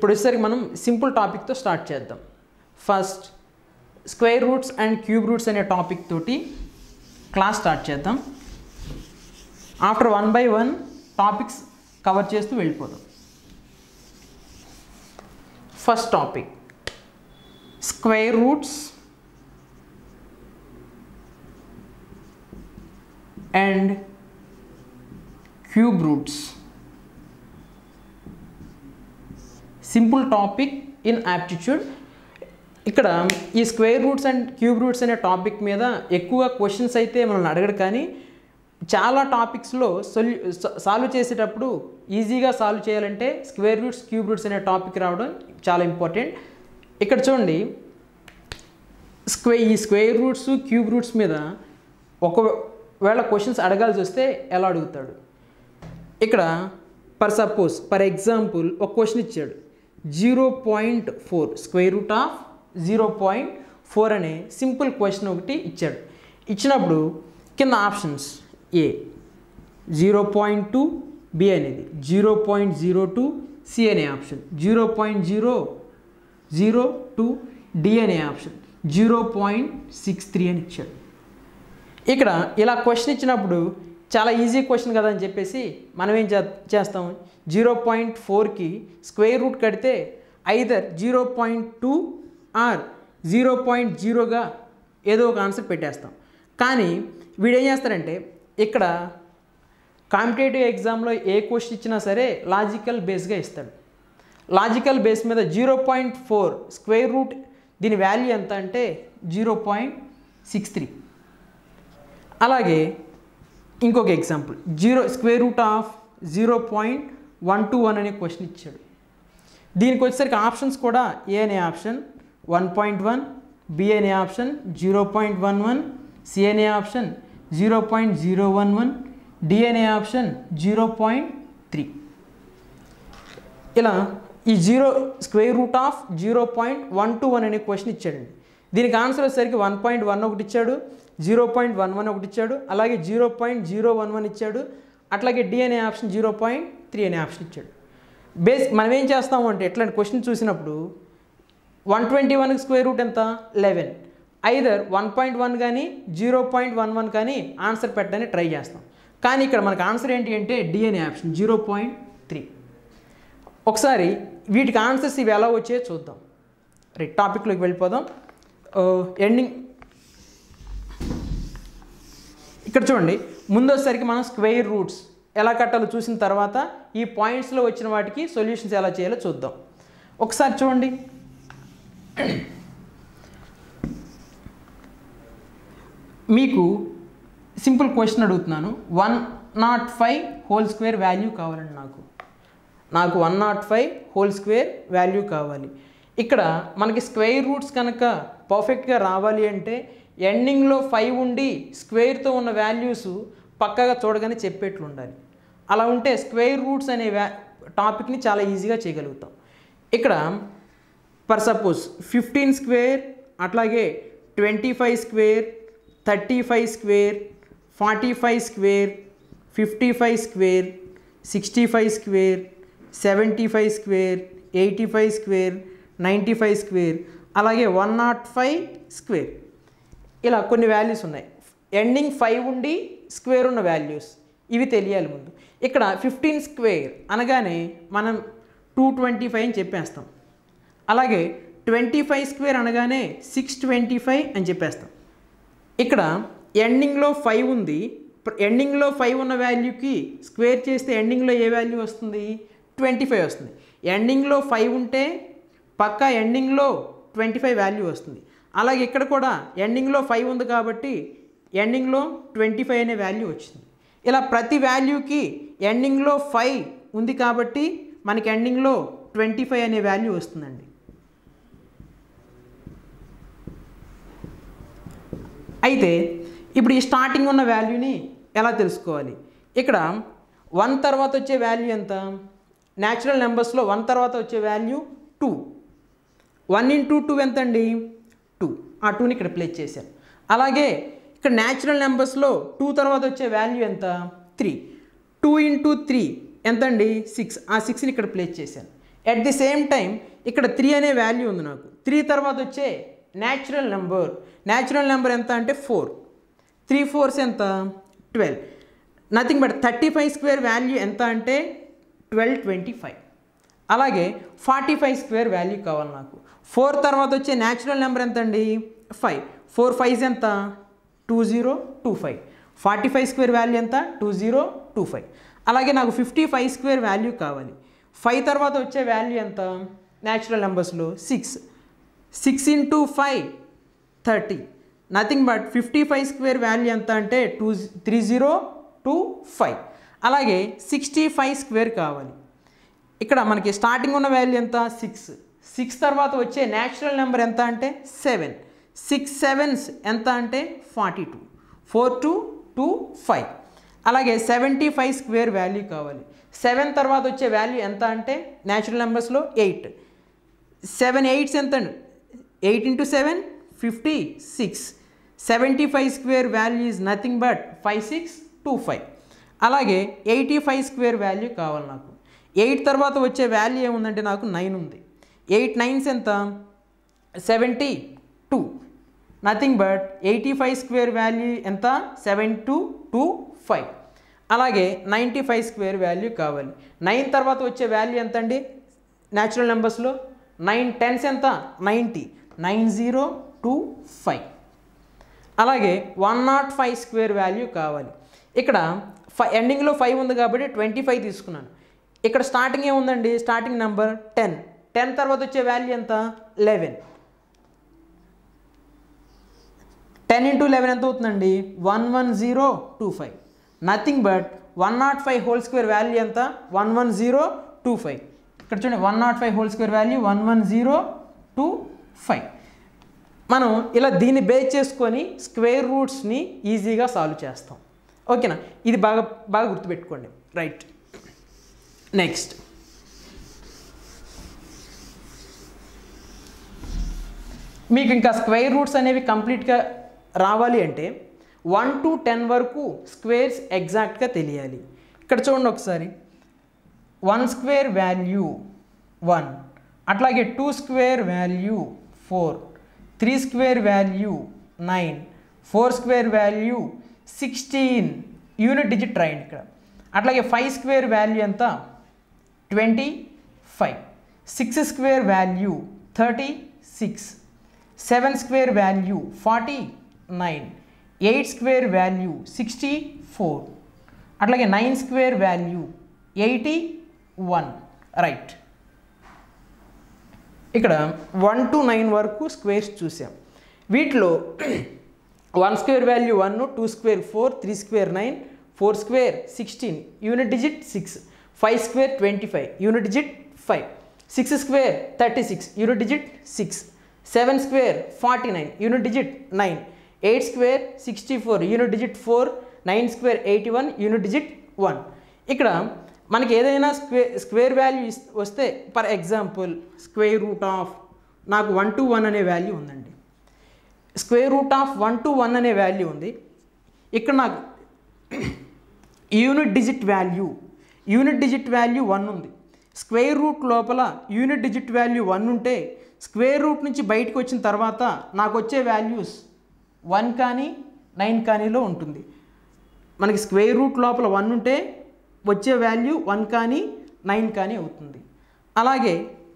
ఇప్పుడు వచ్చేసరికి మనం సింపుల్ టాపిక్తో స్టార్ట్ చేద్దాం. First square roots and cube roots అనే టాపిక్ తోటి క్లాస్ స్టార్ట్ చేద్దాం. ఆఫ్టర్ 1 by 1 టాపిక్స్ కవర్ చేస్తూ వెళ్ళిపోదాం. First topic square roots and cube roots. Simple topic in aptitude. ఇక్కడ ఈ square roots and cube roots అనే టాపిక్ మీద ఎక్కువ క్వశ్చన్స్ అయితే మనల్ని అడగడు, కానీ చాలా టాపిక్స్లో సాల్వ్ చేసేటప్పుడు ఈజీగా సాల్వ్ చేయాలంటే స్క్వేర్ రూట్స్ క్యూబ్ రూట్స్ అనే టాపిక్ రావడం చాలా ఇంపార్టెంట్. ఇక్కడ చూడండి, ఈ స్క్వేర్ రూట్స్ క్యూబ్ రూట్స్ మీద ఒకవేళ క్వశ్చన్స్ అడగాల్సి వస్తే ఎలా అడుగుతాడు. ఇక్కడ ఫర్ ఎగ్జాంపుల్ ఒక క్వశ్చన్ ఇచ్చాడు, 0.4 స్క్వేర్ రూట్ ఆఫ్ 0.4 అనే సింపుల్ క్వశ్చన్ ఒకటి ఇచ్చాడు. ఇచ్చినప్పుడు కింద ఆప్షన్స్ ఏ 0.2, బి అనేది 0.02, సి అనే ఆప్షన్ 0.002, డి అనే ఆప్షన్ 0.63 అని ఇచ్చాడు. ఇక్కడ ఇలా క్వశ్చన్ ఇచ్చినప్పుడు చాలా ఈజీ క్వశ్చన్ కదా అని చెప్పేసి మనం ఏం చేస్తాం, 0.4కి స్క్వేర్ రూట్ కడితే ఐదర్ 0.2 ఆర్ 0.0గా ఏదో ఒక ఆన్సర్ పెట్టేస్తాం. కానీ వీడు ఏం చేస్తారంటే ఇక్కడ కాంపిటేటివ్ ఎగ్జామ్లో ఏ క్వశ్చన్ ఇచ్చినా సరే లాజికల్ బేస్గా ఇస్తాడు. లాజికల్ బేస్ మీద 0.4 స్క్వేర్ రూట్ దీని వాల్యూ ఎంత అంటే 0.63. అలాగే ఇంకొక ఎగ్జాంపుల్ స్క్వేర్ రూట్ ఆఫ్ 0.121 అనే క్వశ్చన్ ఇచ్చాడు. దీనికి వచ్చేసరికి ఆప్షన్స్ కూడా ఏ అనే ఆప్షన్ 1.1, బి అనే ఆప్షన్ 0.11, సి అనే ఆప్షన్ 0.011, డి అనే ఆప్షన్ 0.3. ఇలా ఈ స్క్వేర్ రూట్ ఆఫ్ 0.121 అనే క్వశ్చన్ ఇచ్చాడండి. దీనికి ఆన్సర్ వచ్చేసరికి 1.1 ఒకటి ఇచ్చాడు, 0.11 ఒకటి ఇచ్చాడు, అలాగే 0.011 ఇచ్చాడు, అట్లాగే డి అనే ఆప్షన్ 0.3 అనే ఆప్షన్ ఇచ్చాడు. మనం ఏం చేస్తాము అంటే ఎట్లాంటి క్వశ్చన్ చూసినప్పుడు 121కి స్క్వేర్ రూట్ ఎంత 11, ఐదర్ 1.1 కానీ 0.11 కానీ ఆన్సర్ పెట్టడానికి ట్రై చేస్తాం. కానీ ఇక్కడ మనకు ఆన్సర్ ఏంటి అంటే డి అనే ఆప్షన్ 0.3. ఒకసారి వీటికి ఆన్సర్స్ ఇవి ఎలా వచ్చాయో చూద్దాం. రైట్, టాపిక్లోకి వెళ్ళిపోదాం. ఎండింగ్ ఇక్కడ చూడండి, ముందోసరికి మనం స్క్వేర్ రూట్స్ ఎలా కట్టాలో చూసిన తర్వాత ఈ పాయింట్స్లో వచ్చిన వాటికి సొల్యూషన్స్ ఎలా చేయాలో చూద్దాం. ఒకసారి చూడండి, మీకు సింపుల్ క్వశ్చన్ అడుగుతున్నాను. 105 హోల్ స్క్వేర్ వాల్యూ కావాలండి. నాకు 105 హోల్ స్క్వేర్ వాల్యూ కావాలి. ఇక్కడ మనకి స్క్వేర్ రూట్స్ కనుక పర్ఫెక్ట్గా రావాలి అంటే ఎండింగ్లో 5 ఉండి స్క్వేర్తో ఉన్న వాల్యూస్ పక్కగా చూడగానే చెప్పేట్లు ఉండాలి. అలా ఉంటే స్క్వేర్ రూట్స్ అనే టాపిక్ని చాలా ఈజీగా చేయగలుగుతాం. ఇక్కడ సపోజ్ 15 స్క్వేర్, అట్లాగే 25 square, 35 square, 45 square, 55 square, 65 square, 75 square, 85 square, 95 square, అలాగే 105 స్క్వేర్, ఇలా కొన్ని వాల్యూస్ ఉన్నాయి. ఎండింగ్ 5 ఉండి స్క్వేర్ ఉన్న వాల్యూస్ ఇవి తెలియాలి ముందు. ఇక్కడ 15 స్క్వేర్ అనగానే మనం 225 అని చెప్పేస్తాం. అలాగే 25 స్క్వేర్ అనగానే 625 అని చెప్పేస్తాం. ఇక్కడ ఎండింగ్లో 5 ఉంది, ఎండింగ్లో 5 ఉన్న వాల్యూకి స్క్వేర్ చేస్తే ఎండింగ్లో ఏ వాల్యూ వస్తుంది 25 వస్తుంది. ఎండింగ్లో 5 ఉంటే పక్కా ఎండింగ్లో 25 వాల్యూ వస్తుంది. అలాగే ఇక్కడ కూడా ఎండింగ్లో 5 ఉంది కాబట్టి ఎండింగ్లో 25 అనే వాల్యూ వచ్చింది. ఇలా ప్రతి వాల్యూకి ఎండింగ్లో 5 ఉంది కాబట్టి మనకి ఎండింగ్లో 25 అనే వాల్యూ వస్తుందండి. అయితే ఇప్పుడు ఈ స్టార్టింగ్ ఉన్న వాల్యూని ఎలా తెలుసుకోవాలి? ఇక్కడ 1 తర్వాత వచ్చే వాల్యూ ఎంత? న్యాచురల్ నెంబర్స్లో 1 తర్వాత వచ్చే వాల్యూ 2. 1 into 2 ఎంత అండి 2. ఆ 2ని ఇక్కడ ప్లేస్ చేశాను. అలాగే ఇక్కడ న్యాచురల్ నెంబర్స్లో 2 తర్వాత వచ్చే వాల్యూ ఎంత 3. 2 into 3 ఎంత అండి 6. ఆ 6ని ఇక్కడ ప్లేస్ చేశాను. ఎట్ ది సేమ్ టైం ఇక్కడ 3 అనే వాల్యూ ఉంది నాకు. 3 తర్వాత వచ్చే న్యాచురల్ నెంబర్ ఎంత అంటే 4. 3 4s ఎంత 12. నథింగ్ బట్ 35 స్క్వేర్ వాల్యూ ఎంత అంటే 1225. అలాగే 45 స్క్వేర్ వాల్యూ కావాలి నాకు. 4 తర్వాత వచ్చే న్యాచురల్ నెంబర్ ఎంత అండి 5. 4 5s ఎంత 2025. 45 స్క్వేర్ వాల్యూ ఎంత 2025. అలాగే నాకు 55 స్క్వేర్ వాల్యూ కావాలి. 5 తర్వాత వచ్చే వాల్యూ ఎంత న్యాచురల్ నెంబర్స్లో 6. 6 into 5 30. Nothing but 55 square value ఎంత అంటే 3025. అలాగే 65 స్క్వేర్ కావాలి. ఇక్కడ మనకి స్టార్టింగ్ ఉన్న వాల్యూ ఎంత 6. 6 తర్వాత వచ్చే న్యాచురల్ నెంబర్ ఎంత అంటే 7. 6 7s ఎంత అంటే 42. 4 2 2 5. అలాగే 75 స్క్వేర్ వాల్యూ కావాలి. 7 తర్వాత వచ్చే వాల్యూ ఎంత అంటే న్యాచురల్ నెంబర్స్లో 8. 7 8s ఎంత అండి 8 into 7 56. 75 square value is nothing but 5625. అలాగే 85 స్క్వేర్ వాల్యూ కావాలి నాకు. 8 తర్వాత వచ్చే వాల్యూ ఏముందంటే నాకు 9 ఉంది. 8 9s ఎంత 72. నథింగ్ బట్ 85 స్క్వేర్ వాల్యూ ఎంత 7225. అలాగే 95 స్క్వేర్ వాల్యూ కావాలి. 9 తర్వాత వచ్చే వాల్యూ ఎంత అండి న్యాచురల్ నెంబర్స్లో 9 10s ఎంత 90. 9025. అలాగే 105 స్క్వేర్ వాల్యూ కావాలి. ఇక్కడ ఎండింగ్లో 5 ఉంది కాబట్టి 25 తీసుకున్నాను. ఇక్కడ స్టార్టింగ్ ఏముందండి స్టార్టింగ్ నెంబర్ 10. 10 తర్వాత వచ్చే వాల్యూ ఎంత 11. 10 into 11 ఎంత అవుతుందండి 11025. Nothing but 105 whole square value ఎంత 11025. ఇక్కడ చూడండి 105 హోల్ స్క్వేర్ వాల్యూ 11025. మనం ఇలా దీన్ని బేస్ చేసుకొని స్క్వేర్ రూట్స్ని ఈజీగా సాల్వ్ చేస్తాం. ఓకేనా, ఇది బాగా గుర్తుపెట్టుకోండి. రైట్, నెక్స్ట్ మీకు ఇంకా స్క్వేర్ రూట్స్ అనేవి కంప్లీట్గా రావాలి అంటే 1 to 10 వరకు స్క్వేర్స్ ఎగ్జాక్ట్గా తెలియాలి. ఇక్కడ చూడండి ఒకసారి 1 స్క్వేర్ వాల్యూ 1, అట్లాగే 2 square value 4, 3 square value 9, 4 square value 16. Unit digit రాయండి ఇక్కడ. అట్లాగే 5 స్క్వేర్ వాల్యూ ఎంత 25, 6 square value 36, 7 square value 49, 8 square value 64, అట్లాగే 9 స్క్వేర్ వాల్యూ 81. రైట్, ఇక్కడ 1 to 9 వరకు స్క్వేర్స్ చూసాం. వీటిలో 1 square value 1, 2 square 4, 3 square 9, 4 square 16, unit digit 6, 5 square 25, unit digit 5, 6 square 36, unit digit 6, 7 square 49, unit digit 9, 8 square 64, unit digit 4, 9 square 81, unit digit 1. ఇక్కడ మనకి ఏదైనా square value వస్తే for example square root of నాకు 1 to 1 అనే value ఉందండి. Square root of 1 to 1 అనే value ఉంది. ఇక్కడ నాకు యూనిట్ డిజిట్ వాల్యూ 1 ఉంది. స్క్వేర్ రూట్ లోపల యూనిట్ డిజిట్ వాల్యూ 1 ఉంటే స్క్వేర్ రూట్ నుంచి బయటకు వచ్చిన తర్వాత నాకు వచ్చే వాల్యూస్ 1 కానీ 9 కానీలో ఉంటుంది. మనకి స్క్వేర్ రూట్ లోపల 1 ఉంటే వచ్చే వాల్యూ 1 కానీ 9 కానీ అవుతుంది. అలాగే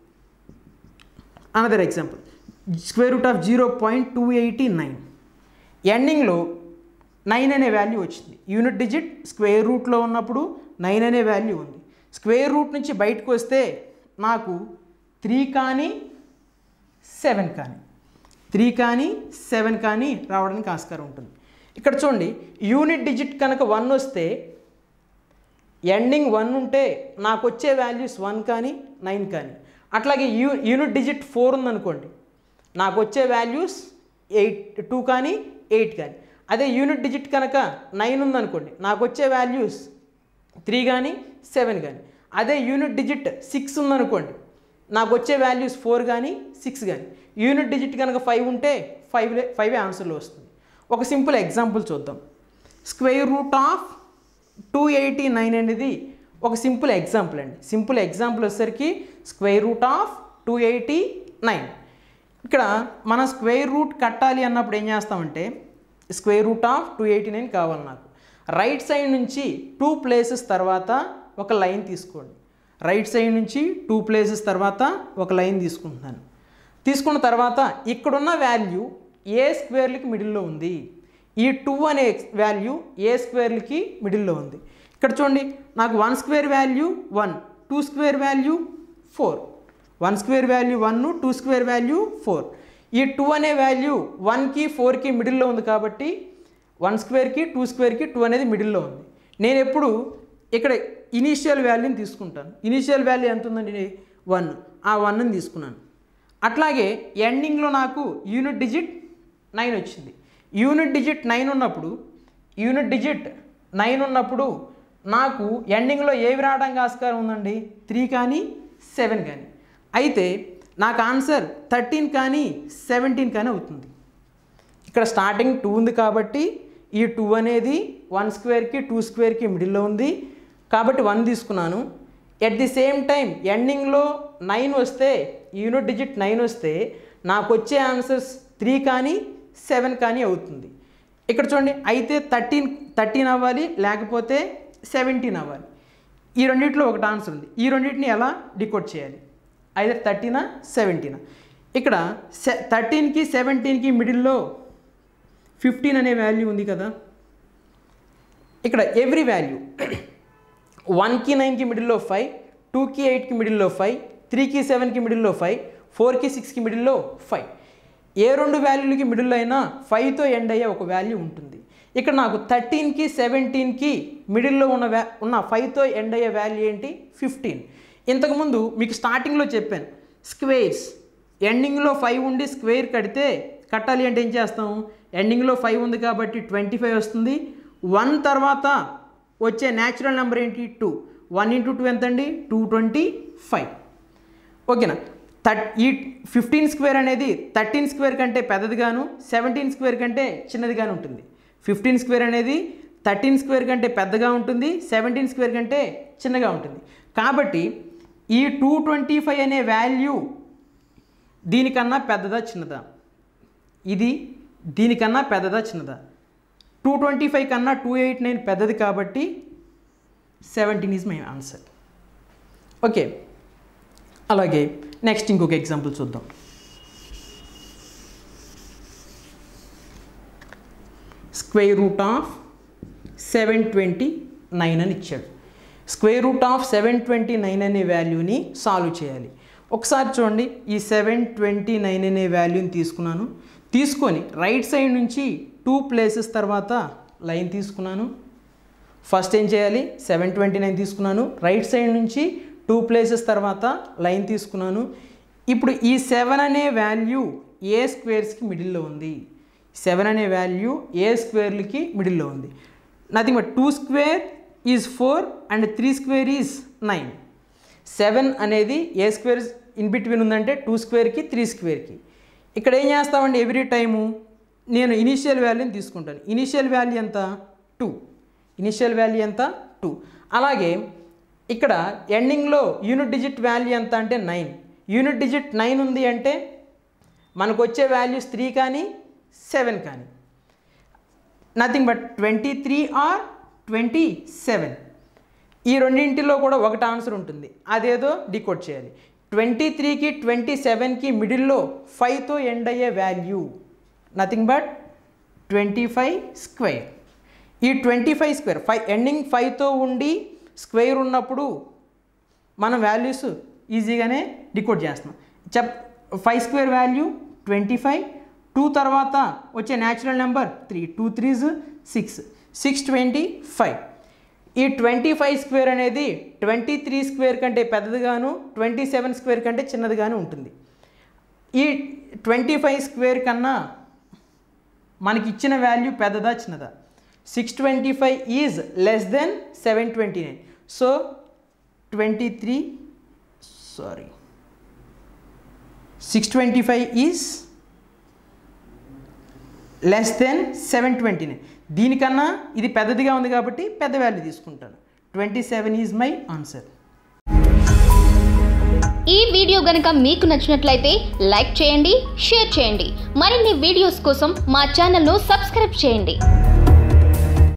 another example square root of 0.289, ఎండింగ్లో 9 అనే వాల్యూ వచ్చింది. యూనిట్ డిజిట్ స్క్వేర్ రూట్లో ఉన్నప్పుడు 9 అనే వాల్యూ ఉంది. స్క్వేర్ రూట్ నుంచి బయటకు వస్తే నాకు 3 కానీ 7 కానీ 3 కానీ 7 కానీ రావడానికి ఆస్కారం ఉంటుంది. ఇక్కడ చూడండి యూనిట్ డిజిట్ కనుక 1 వస్తే ఎండింగ్ 1 ఉంటే నాకు వచ్చే వాల్యూస్ 1 కానీ 9 కానీ. అట్లాగే యూనిట్ డిజిట్ 4 ఉందనుకోండి నాకు వచ్చే వాల్యూస్ 2 కానీ 8 కానీ. అదే యూనిట్ డిజిట్ కనుక 9 ఉందనుకోండి నాకు వచ్చే వాల్యూస్ 3 కానీ 7 కానీ. అదే యూనిట్ డిజిట్ 6 ఉందనుకోండి నాకు వచ్చే వాల్యూస్ 4 కానీ 6 కానీ. యూనిట్ డిజిట్ కనుక 5 ఉంటే 5 ఆన్సర్లో వస్తుంది. ఒక సింపుల్ ఎగ్జాంపుల్ చూద్దాం. స్క్వేర్ రూట్ ఆఫ్ 289 అనేది ఒక సింపుల్ ఎగ్జాంపుల్ అండి. సింపుల్ ఎగ్జాంపుల్ వచ్చేసరికి స్క్వేర్ రూట్ ఆఫ్ 289. ఇక్కడ మన స్క్వేర్ రూట్ కట్టాలి అన్నప్పుడు ఏం చేస్తామంటే స్క్వేర్ రూట్ ఆఫ్ 289 కావాలి నాకు. రైట్ సైడ్ నుంచి 2 ప్లేసెస్ తర్వాత ఒక లైన్ తీసుకోండి. రైట్ సైడ్ నుంచి 2 ప్లేసెస్ తర్వాత ఒక లైన్ తీసుకుంటున్నాను. తీసుకున్న తర్వాత ఇక్కడున్న వాల్యూ ఏ స్క్వేర్లకి మిడిల్లో ఉంది. ఈ 2 అనే వాల్యూ ఏ స్క్వేర్లకి మిడిల్లో ఉంది. ఇక్కడ చూడండి, నాకు 1 square value 1, 2 square value 4. 1 square value 1, 2 square value 4. ఈ 2 అనే వాల్యూ 1కి 4కి మిడిల్లో ఉంది కాబట్టి 1 స్క్వేర్కి 2 స్క్వేర్కి 2 అనేది మిడిల్లో ఉంది. నేను ఎప్పుడు ఇక్కడ ఇనీషియల్ వాల్యూని తీసుకుంటాను. ఇనీషియల్ వాల్యూ ఎంత ఉందండి 1, ఆ 1ని తీసుకున్నాను. అట్లాగే ఎండింగ్లో నాకు యూనిట్ డిజిట్ 9 వచ్చింది. యూనిట్ డిజిట్ 9 ఉన్నప్పుడు నాకు ఎండింగ్లో ఏవి రావడానికి ఆస్కారం ఉందండి 3 కానీ 7 కానీ. అయితే నాకు ఆన్సర్ 13 కానీ 17 కానీ అవుతుంది. ఇక్కడ స్టార్టింగ్ 2 ఉంది కాబట్టి ఈ 2 అనేది 1 స్క్వేర్కి 2 స్క్వేర్కి మిడిల్లో ఉంది కాబట్టి 1 తీసుకున్నాను. ఎట్ ది సేమ్ టైం ఎండింగ్లో 9 వస్తే, యూనిట్ డిజిట్ 9 వస్తే నాకు వచ్చే ఆన్సర్స్ 3 కానీ 7 కానీ అవుతుంది. ఇక్కడ చూడండి, అయితే 13 అవ్వాలి లేకపోతే 17 అవ్వాలి. ఈ రెండింటిలో ఒకటి ఆన్సర్ ఉంది. ఈ రెండింటిని ఎలా డికోడ్ చేయాలి, అయితే 13 17. ఇక్కడ 13కి 17కి మిడిల్లో 15 అనే వాల్యూ ఉంది కదా. ఇక్కడ ఎవ్రీ వాల్యూ 1కి 9కి మిడిల్లో 5, 2కి 8కి మిడిల్లో 5, 3కి 7కి మిడిల్లో 5, 4కి 6కి మిడిల్లో 5. ఏ రెండు వాల్యూలకి మిడిల్లో అయినా 5తో ఎండ్ అయ్యే ఒక వాల్యూ ఉంటుంది. ఇక్కడ నాకు 13కి 17కి మిడిల్లో ఉన్న 5తో ఎండ్ అయ్యే వాల్యూ ఏంటి 15. ఇంతకుముందు మీకు స్టార్టింగ్లో చెప్పాను, స్క్వేర్స్ ఎండింగ్లో 5 ఉండి స్క్వేర్ కట్టాలి అంటే ఏం చేస్తాము, ఎండింగ్లో 5 ఉంది కాబట్టి 25 వస్తుంది. 1 తర్వాత వచ్చే న్యాచురల్ నెంబర్ ఏంటి 2. 1 × 2 ఎంత అండి 225. ఓకేనా. ఈ 15 స్క్వేర్ అనేది 13 స్క్వేర్ కంటే పెద్దదిగాను 17 స్క్వేర్ కంటే చిన్నదిగాను ఉంటుంది. 15 స్క్వేర్ అనేది 13 స్క్వేర్ కంటే పెద్దగా ఉంటుంది, 17 స్క్వేర్ కంటే చిన్నగా ఉంటుంది. కాబట్టి ఈ 225 అనే వాల్యూ దీనికన్నా పెద్దదా చిన్నదా, ఇది దీనికన్నా పెద్దదా చిన్నదా. 225 కన్నా 289 పెద్దది కాబట్టి 17 ఈజ్ మై ఆన్సర్. ఓకే, అలాగే నెక్స్ట్ ఇంకొక ఎగ్జాంపుల్ చూద్దాం. స్క్వేర్ రూట్ ఆఫ్ 729 అని ఇచ్చాడు. స్క్వేర్ రూట్ ఆఫ్ 729 అనే వాల్యూని సాల్వ్ చేయాలి. ఒకసారి చూడండి, ఈ 729 అనే వాల్యూని తీసుకున్నాను. తీసుకొని రైట్ సైడ్ నుంచి 2 ప్లేసెస్ తర్వాత లైన్ తీసుకున్నాను. ఫస్ట్ ఏం చేయాలి, 729 తీసుకున్నాను. రైట్ సైడ్ నుంచి 2 ప్లేసెస్ తర్వాత లైన్ తీసుకున్నాను. ఇప్పుడు ఈ 7 అనే వాల్యూ ఏ స్క్వేర్స్కి మిడిల్లో ఉంది. 7 అనే వాల్యూ ఏ స్క్వేర్లకి మిడిల్లో ఉంది. Nothing but 2 square is 4 and 3 square is 9. 7 అనేది ఏ స్క్వేర్ ఇన్ బిట్వీన్ ఉందంటే 2 స్క్వేర్కి 3 స్క్వేర్కి. ఇక్కడ ఏం చేస్తామండి, ఎవ్రీ టైము నేను ఇనీషియల్ వాల్యూని తీసుకుంటాను. ఇనీషియల్ వాల్యూ ఎంత 2. ఇనీషియల్ వాల్యూ ఎంత 2. అలాగే ఇక్కడ ఎండింగ్లో యూనిట్ డిజిట్ వాల్యూ ఎంత అంటే 9. యూనిట్ డిజిట్ 9 ఉంది అంటే మనకు వచ్చే వాల్యూస్ 3 కానీ 7 కానీ. Nothing but 23 or 27. ఈ రెండింటిలో కూడా ఒకటి ఆన్సర్ ఉంటుంది, అదేదో డికోడ్ చేయాలి. 23కి 27కి మిడిల్లో 5తో ఎండ్ అయ్యే వాల్యూ నథింగ్ బట్ 25 స్క్వేర్. ఈ 25 స్క్వేర్ 5 ఎండింగ్ 5తో ఉండి స్క్వేర్ ఉన్నప్పుడు మనం వాల్యూస్ ఈజీగానే డికోడ్ చేస్తున్నాం. 5 స్క్వేర్ వాల్యూ 25, 2 తర్వాత వచ్చే న్యాచురల్ నెంబర్ 3, 2 3s 6, 625. ఈ 25 స్క్వేర్ అనేది 23 స్క్వేర్ కంటే పెద్దదిగాను 27 స్క్వేర్ కంటే చిన్నదిగాను ఉంటుంది. ఈ 25 స్క్వేర్ కన్నా మనకి ఇచ్చిన వాల్యూ పెద్దదా చిన్నదా. 625 is less than 729. So 625 is less than 729. దీనికన్నా ఇది పెద్దదిగా ఉంది కాబట్టి పెద్ద వాల్యూ తీసుకుంటాను. 27 ఈజ్ మై ఆన్సర్. ఈ వీడియో గనుక మీకు నచ్చినట్లయితే లైక్ చేయండి, షేర్ చేయండి. మరిన్ని వీడియోస్ కోసం మా ఛానల్ను సబ్స్క్రైబ్ చేయండి.